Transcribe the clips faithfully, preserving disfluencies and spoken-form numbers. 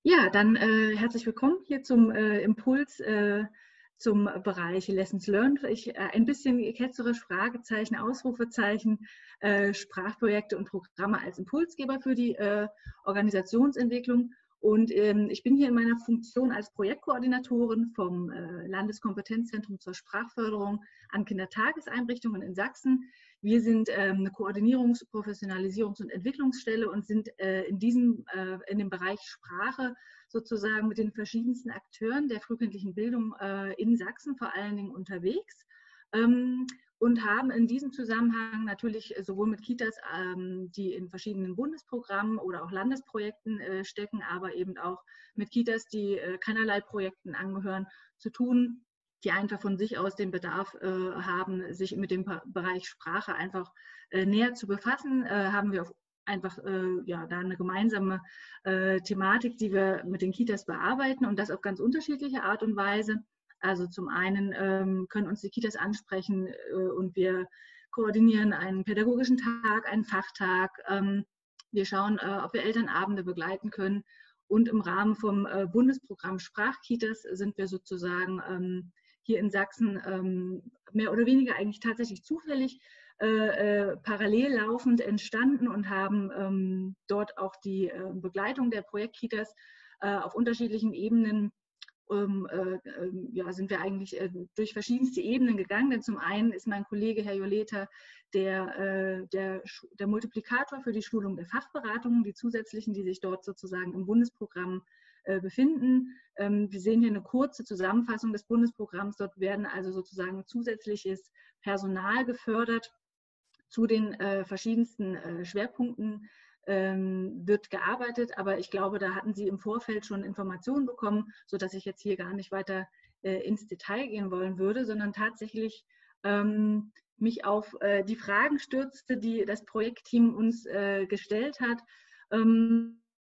Ja, dann äh, herzlich willkommen hier zum äh, Impuls äh, zum Bereich Lessons Learned. Ich, äh, ein bisschen ketzerisch Fragezeichen, Ausrufezeichen, äh, Sprachprojekte und Programme als Impulsgeber für die äh, Organisationsentwicklung. Und ähm, ich bin hier in meiner Funktion als Projektkoordinatorin vom äh, Landeskompetenzzentrum zur Sprachförderung an Kindertageseinrichtungen in Sachsen. Wir sind ähm, eine Koordinierungs-, Professionalisierungs- und Entwicklungsstelle und sind äh, in diesem, äh, in dem Bereich Sprache sozusagen mit den verschiedensten Akteuren der frühkindlichen Bildung äh, in Sachsen vor allen Dingen unterwegs. Ähm, und haben in diesem Zusammenhang natürlich sowohl mit Kitas, ähm, die in verschiedenen Bundesprogrammen oder auch Landesprojekten äh, stecken, aber eben auch mit Kitas, die äh, keinerlei Projekten angehören, zu tun, die einfach von sich aus den Bedarf äh, haben, sich mit dem Bereich Sprache einfach äh, näher zu befassen, äh, haben wir auf einfach äh, ja, da eine gemeinsame äh, Thematik, die wir mit den Kitas bearbeiten und das auf ganz unterschiedliche Art und Weise. Also zum einen ähm, können uns die Kitas ansprechen äh, und wir koordinieren einen pädagogischen Tag, einen Fachtag. Ähm, wir schauen, äh, ob wir Elternabende begleiten können. Und im Rahmen vom äh, Bundesprogramm Sprachkitas sind wir sozusagen ähm, hier in Sachsen ähm, mehr oder weniger eigentlich tatsächlich zufällig äh, äh, parallel laufend entstanden und haben ähm, dort auch die äh, Begleitung der Projektkitas äh, auf unterschiedlichen Ebenen ähm, äh, äh, ja, sind wir eigentlich äh, durch verschiedenste Ebenen gegangen. Denn zum einen ist mein Kollege Herr Joleta der, äh, der, der Multiplikator für die Schulung der Fachberatungen, die zusätzlichen, die sich dort sozusagen im Bundesprogramm äh, befinden. Ähm, wir sehen hier eine kurze Zusammenfassung des Bundesprogramms. Dort werden also sozusagen zusätzliches Personal gefördert zu den äh, verschiedensten äh, Schwerpunkten ähm, wird gearbeitet, aber ich glaube, da hatten Sie im Vorfeld schon Informationen bekommen, sodass ich jetzt hier gar nicht weiter äh, ins Detail gehen wollen würde, sondern tatsächlich ähm, mich auf äh, die Fragen stürzte, die das Projektteam uns äh, gestellt hat. Ähm,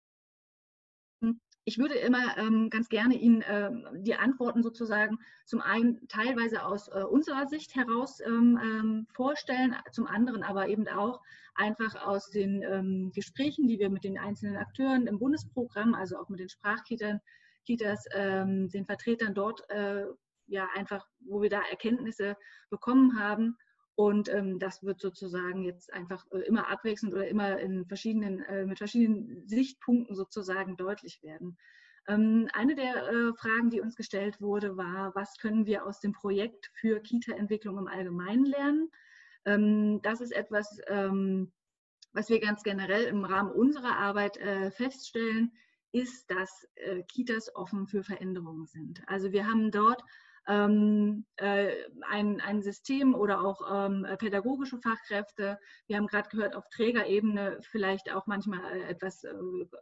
Ich würde immer ähm, ganz gerne Ihnen äh, die Antworten sozusagen zum einen teilweise aus äh, unserer Sicht heraus ähm, ähm, vorstellen, zum anderen aber eben auch einfach aus den ähm, Gesprächen, die wir mit den einzelnen Akteuren im Bundesprogramm, also auch mit den Sprachkitas, Kitas, ähm, den Vertretern dort, äh, ja einfach, wo wir da Erkenntnisse bekommen haben. Und ähm, das wird sozusagen jetzt einfach äh, immer abwechselnd oder immer in verschiedenen, äh, mit verschiedenen Sichtpunkten sozusagen deutlich werden. Ähm, eine der äh, Fragen, die uns gestellt wurde, war, was können wir aus dem Projekt für Kita-Entwicklung im Allgemeinen lernen? Ähm, das ist etwas, ähm, was wir ganz generell im Rahmen unserer Arbeit äh, feststellen, ist, dass äh, Kitas offen für Veränderungen sind. Also wir haben dort ähm, äh, ein, ein System oder auch ähm, pädagogische Fachkräfte. Wir haben gerade gehört, auf Trägerebene vielleicht auch manchmal äh, etwas äh,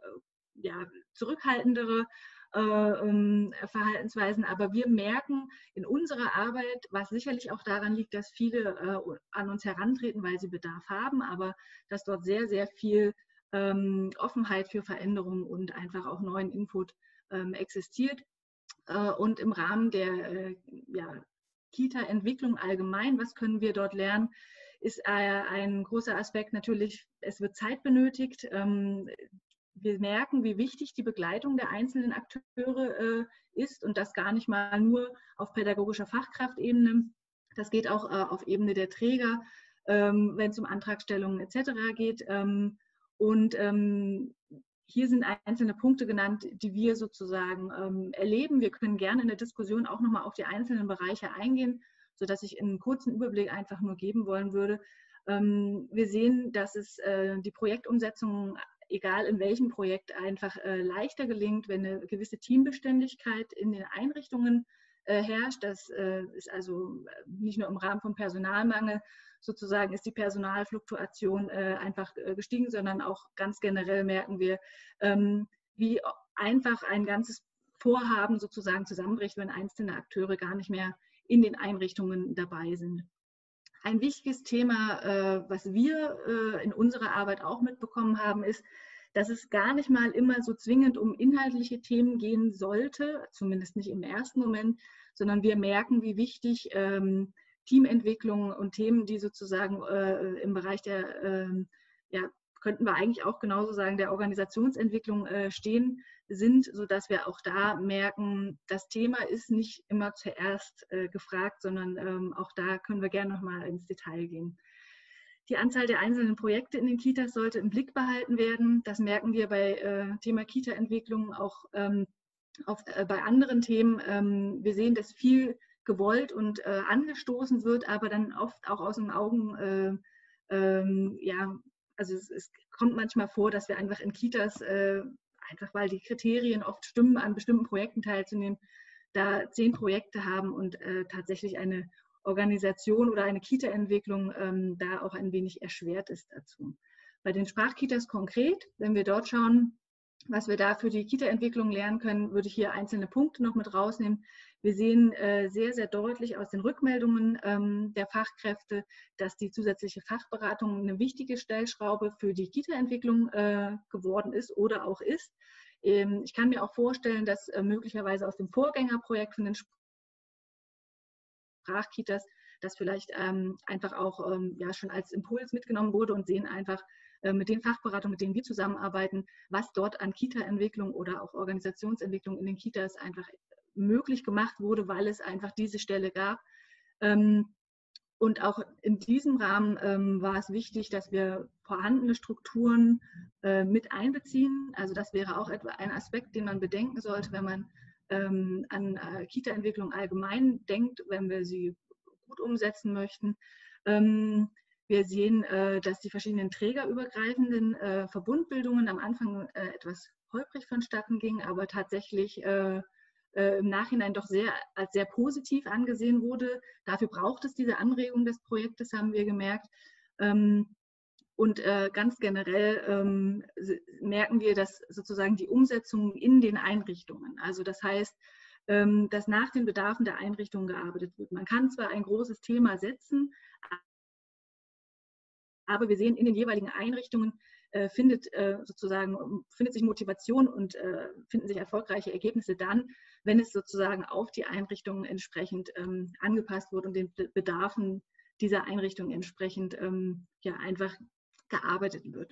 ja, zurückhaltendere äh, ähm, Verhaltensweisen. Aber wir merken in unserer Arbeit, was sicherlich auch daran liegt, dass viele äh, an uns herantreten, weil sie Bedarf haben, aber dass dort sehr, sehr viel ähm, Offenheit für Veränderungen und einfach auch neuen Input ähm, existiert. Äh, und im Rahmen der äh, ja, Kita-Entwicklung allgemein, was können wir dort lernen, ist äh, ein großer Aspekt natürlich, es wird Zeit benötigt. Ähm, wir merken, wie wichtig die Begleitung der einzelnen Akteure äh, ist und das gar nicht mal nur auf pädagogischer Fachkraftebene. Das geht auch äh, auf Ebene der Träger, ähm, wenn es um Antragstellungen et cetera geht. Ähm, und ähm, hier sind einzelne Punkte genannt, die wir sozusagen ähm, erleben. Wir können gerne in der Diskussion auch nochmal auf die einzelnen Bereiche eingehen, sodass ich einen kurzen Überblick einfach nur geben wollen würde. Ähm, wir sehen, dass es äh, die Projektumsetzung, egal in welchem Projekt, einfach äh, leichter gelingt, wenn eine gewisse Teambeständigkeit in den Einrichtungen äh, herrscht. Das äh, ist also nicht nur im Rahmen von Personalmangel, sozusagen ist die Personalfluktuation äh, einfach äh, gestiegen, sondern auch ganz generell merken wir, ähm, wie einfach ein ganzes Vorhaben sozusagen zusammenbricht, wenn einzelne Akteure gar nicht mehr in den Einrichtungen dabei sind. Ein wichtiges Thema, äh, was wir äh, in unserer Arbeit auch mitbekommen haben, ist, dass es gar nicht mal immer so zwingend um inhaltliche Themen gehen sollte, zumindest nicht im ersten Moment, sondern wir merken, wie wichtig ähm, Teamentwicklung und Themen, die sozusagen äh, im Bereich der äh, ja, könnten wir eigentlich auch genauso sagen, der Organisationsentwicklung äh, stehen sind, sodass wir auch da merken, das Thema ist nicht immer zuerst äh, gefragt, sondern ähm, auch da können wir gerne nochmal ins Detail gehen. Die Anzahl der einzelnen Projekte in den Kitas sollte im Blick behalten werden. Das merken wir bei äh, Thema Kita-Entwicklung auch ähm, auf, äh, bei anderen Themen. Ähm, wir sehen, dass viel gewollt und äh, angestoßen wird, aber dann oft auch aus den Augen, äh, ähm, ja, also es, es kommt manchmal vor, dass wir einfach in Kitas, äh, einfach weil die Kriterien oft stimmen, an bestimmten Projekten teilzunehmen, da zehn Projekte haben und äh, tatsächlich eine Organisation oder eine Kita-Entwicklung ähm, da auch ein wenig erschwert ist dazu. Bei den Sprachkitas konkret, wenn wir dort schauen, was wir da für die Kita-Entwicklung lernen können, würde ich hier einzelne Punkte noch mit rausnehmen. Wir sehen äh, sehr, sehr deutlich aus den Rückmeldungen ähm, der Fachkräfte, dass die zusätzliche Fachberatung eine wichtige Stellschraube für die Kita-Entwicklung äh, geworden ist oder auch ist. Ähm, ich kann mir auch vorstellen, dass äh, möglicherweise aus dem Vorgängerprojekt von den Sprachkitas das vielleicht ähm, einfach auch ähm, ja, schon als Impuls mitgenommen wurde und sehen einfach äh, mit den Fachberatungen, mit denen wir zusammenarbeiten, was dort an Kita-Entwicklung oder auch Organisationsentwicklung in den Kitas einfach möglich gemacht wurde, weil es einfach diese Stelle gab. Ähm, und auch in diesem Rahmen ähm, war es wichtig, dass wir vorhandene Strukturen äh, mit einbeziehen. Also das wäre auch etwa ein Aspekt, den man bedenken sollte, wenn man ähm, an äh, Kita-Entwicklung allgemein denkt, wenn wir sie gut umsetzen möchten. Ähm, wir sehen, äh, dass die verschiedenen trägerübergreifenden äh, Verbundbildungen am Anfang äh, etwas holprig vonstatten gingen, aber tatsächlich äh, äh, im Nachhinein doch sehr als sehr positiv angesehen wurde. Dafür braucht es diese Anregung des Projektes, haben wir gemerkt. Ähm, und äh, ganz generell ähm, merken wir, dass sozusagen die Umsetzung in den Einrichtungen, also das heißt, ähm, dass nach den Bedarfen der Einrichtungen gearbeitet wird. Man kann zwar ein großes Thema setzen, aber wir sehen, in den jeweiligen Einrichtungen äh, findet, äh, sozusagen, findet sich Motivation und äh, finden sich erfolgreiche Ergebnisse dann, wenn es sozusagen auf die Einrichtungen entsprechend ähm, angepasst wird und den Bedarfen dieser Einrichtungen entsprechend ähm, ja, einfach gearbeitet wird.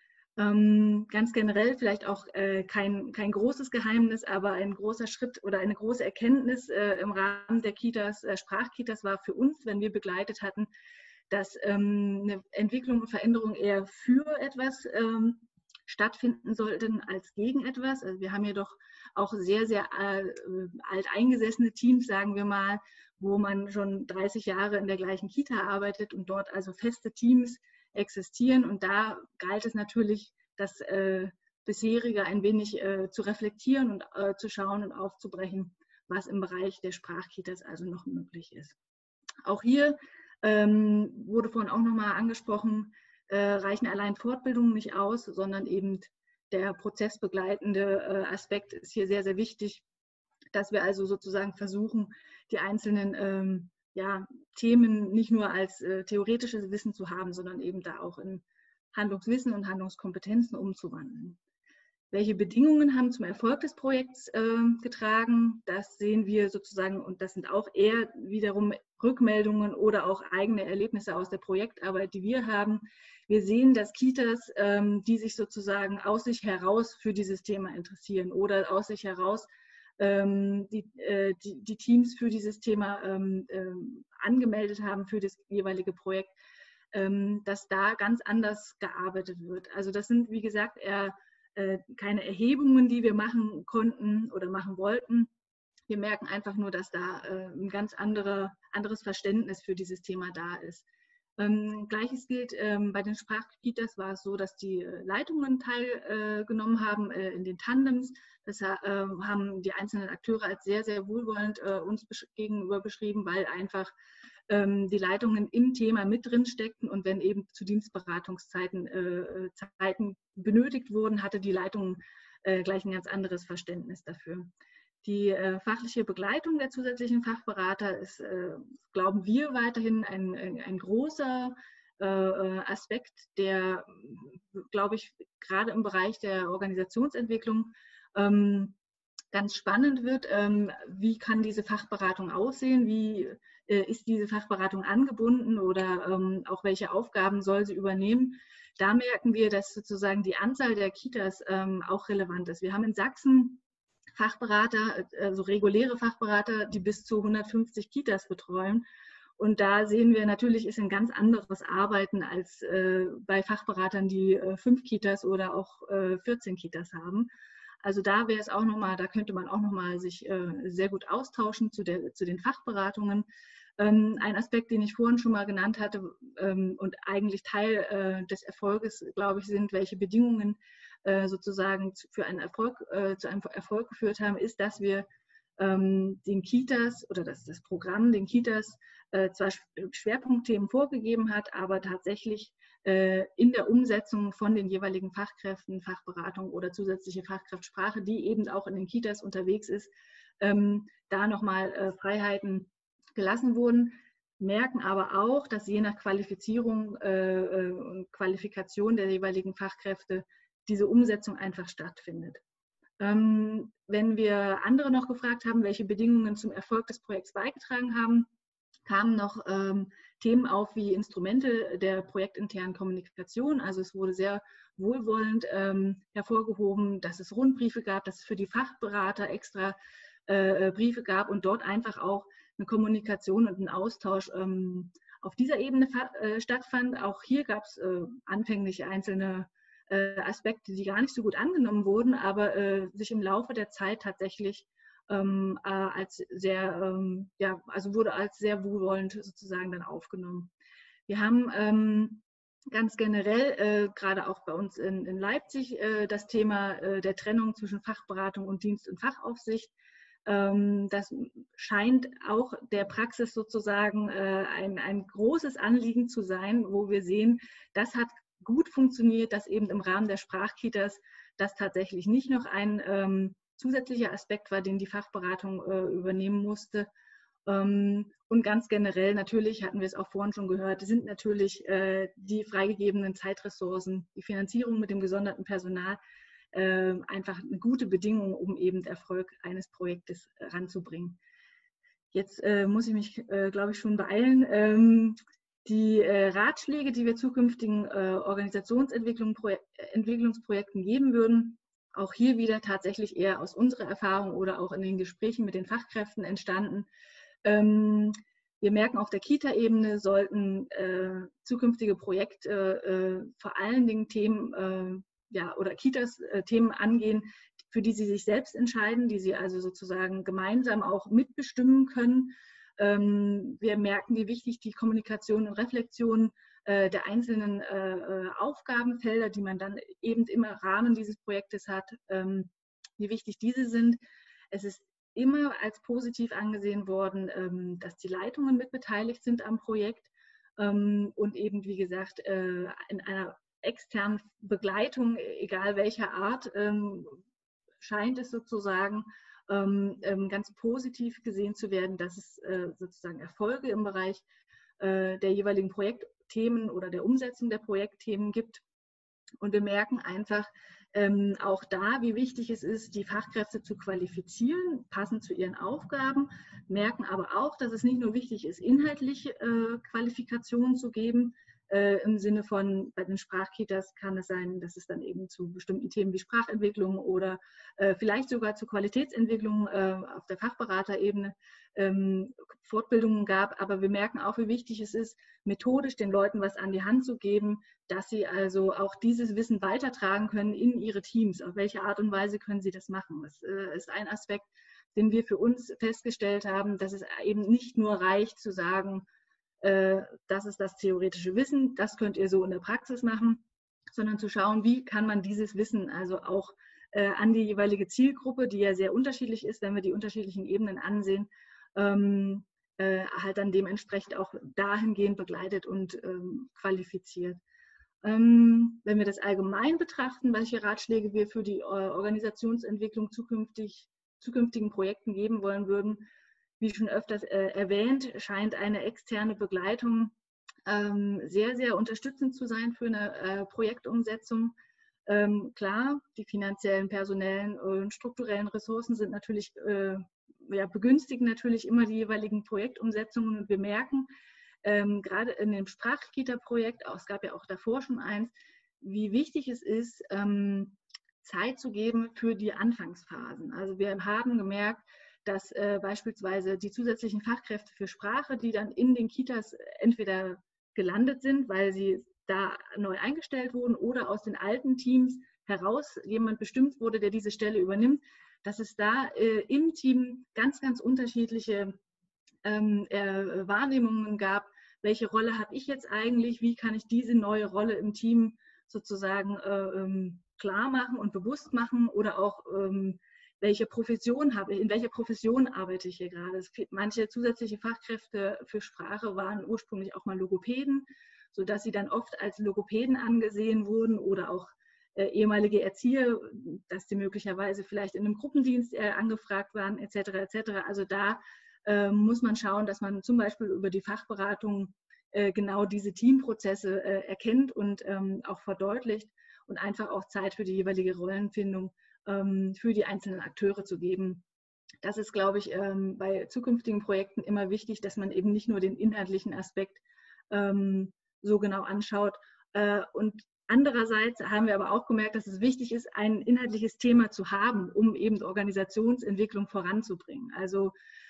Ähm, ganz generell vielleicht auch äh, kein, kein großes Geheimnis, aber ein großer Schritt oder eine große Erkenntnis äh, im Rahmen der Kitas, äh, Sprachkitas war für uns, wenn wir begleitet hatten, dass ähm, eine Entwicklung und Veränderung eher für etwas ähm, stattfinden sollten als gegen etwas. Also wir haben ja doch auch sehr, sehr äh, alteingesessene Teams, sagen wir mal, wo man schon dreißig Jahre in der gleichen Kita arbeitet und dort also feste Teams existieren. Und da galt es natürlich, das äh, bisherige ein wenig äh, zu reflektieren und äh, zu schauen und aufzubrechen, was im Bereich der Sprachkitas also noch möglich ist. Auch hier ähm, wurde vorhin auch nochmal angesprochen, äh, reichen allein Fortbildungen nicht aus, sondern eben der prozessbegleitende äh, Aspekt ist hier sehr, sehr wichtig, dass wir also sozusagen versuchen, die einzelnen ähm, ja, Themen nicht nur als äh, theoretisches Wissen zu haben, sondern eben da auch in Handlungswissen und Handlungskompetenzen umzuwandeln. Welche Bedingungen haben zum Erfolg des Projekts äh, getragen? Das sehen wir sozusagen, und das sind auch eher wiederum Rückmeldungen oder auch eigene Erlebnisse aus der Projektarbeit, die wir haben. Wir sehen, dass Kitas, ähm, die sich sozusagen aus sich heraus für dieses Thema interessieren oder aus sich heraus ähm, die, äh, die, die Teams für dieses Thema ähm, äh, angemeldet haben für das jeweilige Projekt, ähm, dass da ganz anders gearbeitet wird. Also das sind, wie gesagt, eher keine Erhebungen, die wir machen konnten oder machen wollten. Wir merken einfach nur, dass da äh, ein ganz andere, anderes Verständnis für dieses Thema da ist. Ähm, Gleiches gilt ähm, bei den Sprachkitas, war es so, dass die äh, Leitungen teilgenommen äh, haben äh, in den Tandems. Das äh, haben die einzelnen Akteure als sehr, sehr wohlwollend äh, uns besch gegenüber beschrieben, weil einfach ähm, die Leitungen im Thema mit drin steckten und wenn eben zu Dienstberatungszeiten äh, Zeiten benötigt wurden, hatte die Leitung äh, gleich ein ganz anderes Verständnis dafür. Die äh, fachliche Begleitung der zusätzlichen Fachberater ist, äh, glauben wir, weiterhin ein, ein, ein großer äh, Aspekt, der, glaube ich, gerade im Bereich der Organisationsentwicklung ähm, ganz spannend wird, ähm, wie kann diese Fachberatung aussehen, wie äh, ist diese Fachberatung angebunden oder ähm, auch welche Aufgaben soll sie übernehmen. Da merken wir, dass sozusagen die Anzahl der Kitas ähm, auch relevant ist. Wir haben in Sachsen Fachberater, also reguläre Fachberater, die bis zu hundertfünfzig Kitas betreuen. Und da sehen wir natürlich, ist ein ganz anderes Arbeiten als äh, bei Fachberatern, die äh, fünf Kitas oder auch äh, vierzehn Kitas haben. Also da wäre es auch nochmal, da könnte man auch nochmal sich äh, sehr gut austauschen zu, der, zu den Fachberatungen. Ähm, ein Aspekt, den ich vorhin schon mal genannt hatte ähm, und eigentlich Teil äh, des Erfolges, glaube ich, sind, welche Bedingungen äh, sozusagen zu, für einen Erfolg, äh, zu einem Erfolg geführt haben, ist, dass wir ähm, den Kitas oder dass das Programm den Kitas äh, zwar Schwerpunktthemen vorgegeben hat, aber tatsächlich äh, in der Umsetzung von den jeweiligen Fachkräften, Fachberatung oder zusätzliche Fachkräftsprache, die eben auch in den Kitas unterwegs ist, ähm, da nochmal äh, Freiheiten gelassen wurden, merken aber auch, dass je nach Qualifizierung äh, und Qualifikation der jeweiligen Fachkräfte diese Umsetzung einfach stattfindet. Ähm, wenn wir andere noch gefragt haben, welche Bedingungen zum Erfolg des Projekts beigetragen haben, kamen noch ähm, Themen auf wie Instrumente der projektinternen Kommunikation. Also es wurde sehr wohlwollend ähm, hervorgehoben, dass es Rundbriefe gab, dass es für die Fachberater extra äh, Briefe gab und dort einfach auch eine Kommunikation und ein Austausch ähm, auf dieser Ebene äh, stattfand. Auch hier gab es äh, anfänglich einzelne äh, Aspekte, die gar nicht so gut angenommen wurden, aber äh, sich im Laufe der Zeit tatsächlich ähm, äh, als sehr, ähm, ja, also wurde als sehr wohlwollend sozusagen dann aufgenommen. Wir haben ähm, ganz generell, äh, gerade auch bei uns in, in Leipzig, äh, das Thema äh, der Trennung zwischen Fachberatung und Dienst- und Fachaufsicht. Ähm, das scheint auch der Praxis sozusagen äh, ein, ein großes Anliegen zu sein, wo wir sehen, das hat gut funktioniert, dass eben im Rahmen der Sprachkitas das tatsächlich nicht noch ein ähm, zusätzlicher Aspekt war, den die Fachberatung äh, übernehmen musste. Ähm, und ganz generell, natürlich hatten wir es auch vorhin schon gehört, sind natürlich äh, die freigegebenen Zeitressourcen, die Finanzierung mit dem gesonderten Personal äh, einfach eine gute Bedingung, um eben den Erfolg eines Projektes ranzubringen. Jetzt äh, muss ich mich, äh, glaube ich, schon beeilen. Ähm, die äh, Ratschläge, die wir zukünftigen äh, Organisationsentwicklungsprojekten geben würden, auch hier wieder tatsächlich eher aus unserer Erfahrung oder auch in den Gesprächen mit den Fachkräften entstanden. Ähm, wir merken, auf der Kita-Ebene sollten äh, zukünftige Projekte äh, vor allen Dingen Themen äh, ja, oder Kitas äh, Themen angehen, für die sie sich selbst entscheiden, die sie also sozusagen gemeinsam auch mitbestimmen können. Ähm, wir merken, wie wichtig die Kommunikation und Reflexion äh, der einzelnen äh, Aufgabenfelder, die man dann eben im Rahmen dieses Projektes hat, ähm, wie wichtig diese sind. Es ist immer als positiv angesehen worden, ähm, dass die Leitungen mitbeteiligt sind am Projekt ähm, und eben, wie gesagt, äh, in einer externen Begleitung, egal welcher Art, ähm, scheint es sozusagen ähm, ähm, ganz positiv gesehen zu werden, dass es äh, sozusagen Erfolge im Bereich äh, der jeweiligen Projektthemen oder der Umsetzung der Projektthemen gibt. Und wir merken einfach ähm, auch da, wie wichtig es ist, die Fachkräfte zu qualifizieren, passend zu ihren Aufgaben, merken aber auch, dass es nicht nur wichtig ist, inhaltliche äh, Qualifikationen zu geben, äh, im Sinne von, bei den Sprachkitas kann es sein, dass es dann eben zu bestimmten Themen wie Sprachentwicklung oder äh, vielleicht sogar zu Qualitätsentwicklung äh, auf der Fachberaterebene ähm, Fortbildungen gab. Aber wir merken auch, wie wichtig es ist, methodisch den Leuten was an die Hand zu geben, dass sie also auch dieses Wissen weitertragen können in ihre Teams. Auf welche Art und Weise können sie das machen? Das äh, ist ein Aspekt, den wir für uns festgestellt haben, dass es eben nicht nur reicht zu sagen, äh, das ist das theoretische Wissen, das könnt ihr so in der Praxis machen, sondern zu schauen, wie kann man dieses Wissen also auch äh, an die jeweilige Zielgruppe, die ja sehr unterschiedlich ist, wenn wir die unterschiedlichen Ebenen ansehen, ähm, äh, halt dann dementsprechend auch dahingehend begleitet und ähm, qualifiziert. Ähm, wenn wir das allgemein betrachten, welche Ratschläge wir für die äh, Organisationsentwicklung zukünftig, zukünftigen Projekten geben wollen würden, wie schon öfters äh, erwähnt, scheint eine externe Begleitung ähm, sehr, sehr unterstützend zu sein für eine äh, Projektumsetzung. Ähm, klar, die finanziellen, personellen und strukturellen Ressourcen sind natürlich, äh, ja, begünstigen natürlich immer die jeweiligen Projektumsetzungen. Und wir merken, ähm, gerade in dem Sprachkita-Projekt, es gab ja auch davor schon eins, wie wichtig es ist, ähm, Zeit zu geben für die Anfangsphasen. Also wir haben gemerkt, dass äh, beispielsweise die zusätzlichen Fachkräfte für Sprache, die dann in den Kitas entweder gelandet sind, weil sie da neu eingestellt wurden oder aus den alten Teams heraus jemand bestimmt wurde, der diese Stelle übernimmt, dass es da äh, im Team ganz, ganz unterschiedliche ähm, äh, Wahrnehmungen gab. Welche Rolle habe ich jetzt eigentlich? Wie kann ich diese neue Rolle im Team sozusagen äh, ähm, klar machen und bewusst machen? Oder auch, ähm, welche Profession habe ich, in welcher Profession arbeite ich hier gerade? Es gibt manche zusätzliche Fachkräfte für Sprache waren ursprünglich auch mal Logopäden, sodass sie dann oft als Logopäden angesehen wurden oder auch äh, ehemalige Erzieher, dass sie möglicherweise vielleicht in einem Gruppendienst äh, angefragt waren, et cetera et cetera. Also da äh, muss man schauen, dass man zum Beispiel über die Fachberatung äh, genau diese Teamprozesse äh, erkennt und ähm, auch verdeutlicht und einfach auch Zeit für die jeweilige Rollenfindung ähm, für die einzelnen Akteure zu geben. Das ist, glaube ich, ähm, bei zukünftigen Projekten immer wichtig, dass man eben nicht nur den inhaltlichen Aspekt ähm, so genau anschaut. Äh, und andererseits haben wir aber auch gemerkt, dass es wichtig ist, ein inhaltliches Thema zu haben, um eben Organisationsentwicklung voranzubringen. Also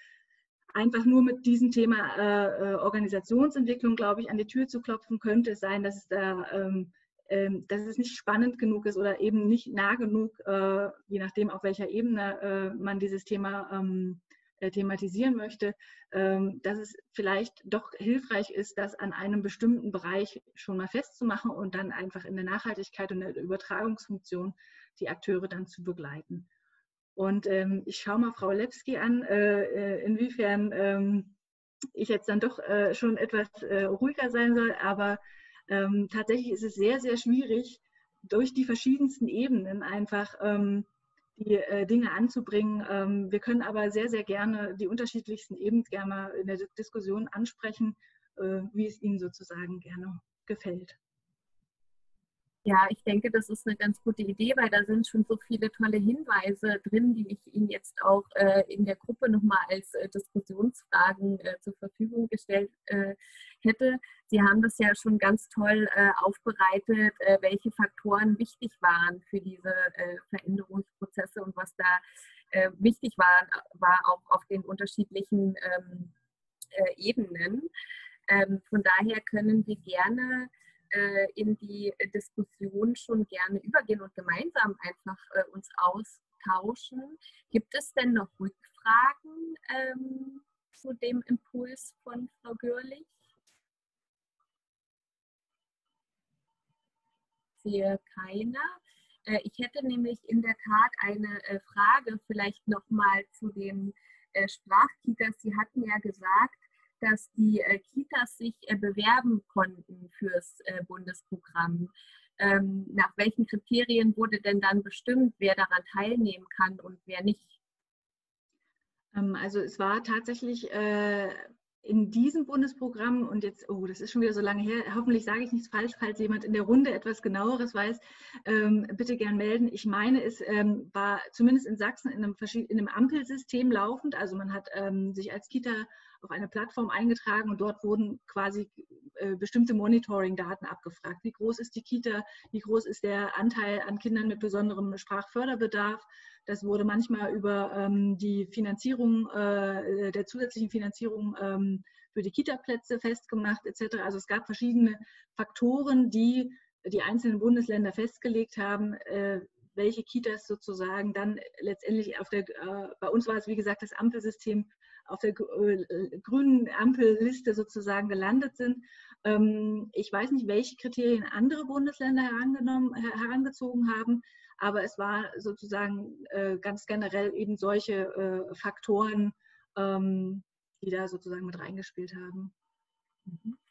einfach nur mit diesem Thema äh, Organisationsentwicklung, glaube ich, an die Tür zu klopfen, könnte es sein, dass es da ähm, ähm, dass es nicht spannend genug ist oder eben nicht nah genug, äh, je nachdem, auf welcher Ebene äh, man dieses Thema ähm, äh, thematisieren möchte, ähm, dass es vielleicht doch hilfreich ist, das an einem bestimmten Bereich schon mal festzumachen und dann einfach in der Nachhaltigkeit und der Übertragungsfunktion die Akteure dann zu begleiten. Und ähm, ich schaue mal Frau Lepski an, äh, inwiefern ähm, ich jetzt dann doch äh, schon etwas äh, ruhiger sein soll, aber ähm, tatsächlich ist es sehr, sehr schwierig, durch die verschiedensten Ebenen einfach ähm, die äh, Dinge anzubringen. Ähm, wir können aber sehr, sehr gerne die unterschiedlichsten Ebenen gerne in der Diskussion ansprechen, äh, wie es Ihnen sozusagen gerne gefällt. Ja, ich denke, das ist eine ganz gute Idee, weil da sind schon so viele tolle Hinweise drin, die ich Ihnen jetzt auch äh, in der Gruppe nochmal als äh, Diskussionsfragen äh, zur Verfügung gestellt äh, hätte. Sie haben das ja schon ganz toll äh, aufbereitet, äh, welche Faktoren wichtig waren für diese äh, Veränderungsprozesse und was da äh, wichtig war, war auch auf den unterschiedlichen ähm, äh, Ebenen. Ähm, von daher können wir gerne in die Diskussion schon gerne übergehen und gemeinsam einfach äh, uns austauschen. Gibt es denn noch Rückfragen ähm, zu dem Impuls von Frau Görlich? Ich sehe keine. Äh, ich hätte nämlich in der Tat eine äh, Frage vielleicht nochmal zu den äh, Sprachkitas. Sie hatten ja gesagt, dass die äh, Kitas sich äh, bewerben konnten fürs äh, Bundesprogramm. Ähm, nach welchen Kriterien wurde denn dann bestimmt, wer daran teilnehmen kann und wer nicht? Ähm, also es war tatsächlich äh, in diesem Bundesprogramm und jetzt, oh, das ist schon wieder so lange her, hoffentlich sage ich nichts falsch, falls jemand in der Runde etwas genaueres weiß, ähm, bitte gern melden. Ich meine, es ähm, war zumindest in Sachsen in einem, in einem Ampelsystem laufend, also man hat ähm, sich als Kita auf eine Plattform eingetragen und dort wurden quasi äh, bestimmte Monitoring-Daten abgefragt. Wie groß ist die Kita, wie groß ist der Anteil an Kindern mit besonderem Sprachförderbedarf? Das wurde manchmal über ähm, die Finanzierung, äh, der zusätzlichen Finanzierung ähm, für die Kita-Plätze festgemacht, et cetera. Also es gab verschiedene Faktoren, die die einzelnen Bundesländer festgelegt haben, äh, welche Kitas sozusagen dann letztendlich auf der, äh, bei uns war es wie gesagt das Ampelsystem, auf der äh, grünen Ampelliste sozusagen gelandet sind. Ähm, ich weiß nicht, welche Kriterien andere Bundesländer herangenommen, herangezogen haben, aber es war sozusagen äh, ganz generell eben solche äh, Faktoren, ähm, die da sozusagen mit reingespielt haben.